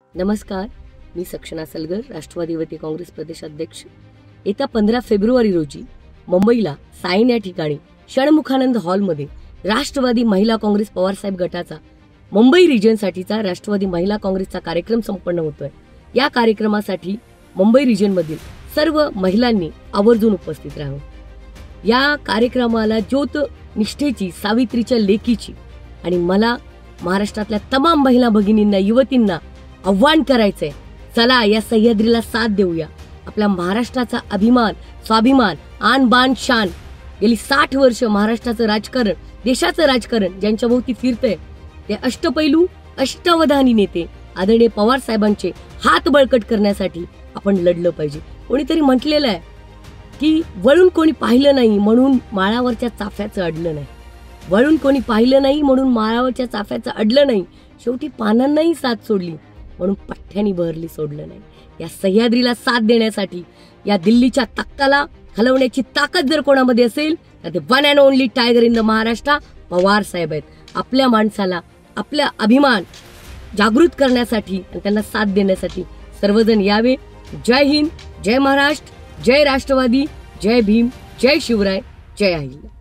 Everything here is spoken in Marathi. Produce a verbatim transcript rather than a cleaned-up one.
नमस्कार, मी सक्षणा सलगर, राष्ट्रवादी युवती काँग्रेस प्रदेशाध्यक्ष। येत्या पंधरा फेब्रुवारी रोजी मुंबईला सायन या ठिकाणी षण्मुखानंद हॉलमध्ये राष्ट्रवादी महिला काँग्रेस पवारसाहेब गटाचा मुंबई रिजनसाठीचा राष्ट्रवादी महिला काँग्रेसचा कार्यक्रम संपन्न होतोय। या कार्यक्रमासाठी मुंबई रिजनमधील सर्व महिलांनी आवर्जून उपस्थित राहावं। या कार्यक्रमाला ज्योत निष्ठेची, सावित्रीच्या लेकीची आणि मला महाराष्ट्रातल्या तमाम महिला भगिनींना, युवतींना आव्हान करायचंय, चला या सह्याद्रीला साथ देऊया। आपल्या महाराष्ट्राचा अभिमान, स्वाभिमान, आन बान शान, गेली साठ वर्ष महाराष्ट्राचं राजकारण, देशाचं राजकारण ज्यांच्या भोवती फिरतंय ते अष्टपैलू, अष्टावधानी नेते आदरणीय पवार साहेबांचे हात बळकट करण्यासाठी आपण लढलं पाहिजे। कोणीतरी म्हटलेलं आहे की वळून कोणी पाहिलं नाही म्हणून माळावरच्या चाफ्याचं अडलं नाही, वळून कोणी पाहिलं नाही म्हणून माळावरच्या चाफ्याचं अडलं नाही, शेवटी पानांनाही साथ सोडली म्हणून पठ्ठ्यानी बहरली सोडलं नाही। या सह्याद्रीला साथ देण्यासाठी, या दिल्लीच्या तख्ताला हलवण्याची ताकद जर कोणामध्ये असेल तर ते one and only tiger in the Maharashtra Pawar saheb आहेत। आपल्या माणसाला, आपला अभिमान जागृत करण्यासाठी आणि त्यांना साथ देण्यासाठी सर्वजण यावे। जय हिंद, जय महाराष्ट्र, जय राष्ट्रवादी, जय भीम, जय शिवराय, जय अहिल्या।